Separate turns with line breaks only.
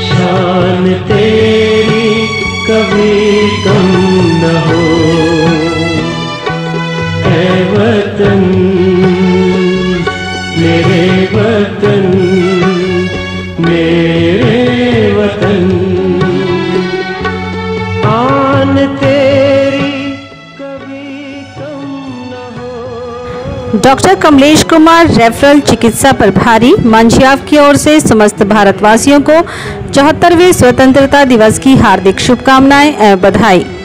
शान तेरी कभी कम न हो। ऐ वतन मेरे वतन, मेरे वतन, आन तेरी कभी कम न हो।
डॉक्टर कमलेश कुमार, रेफरल चिकित्सा प्रभारी, मंचियाफ की ओर से समस्त भारतवासियों को 74वें स्वतंत्रता दिवस की हार्दिक शुभकामनाएं एवं बधाई।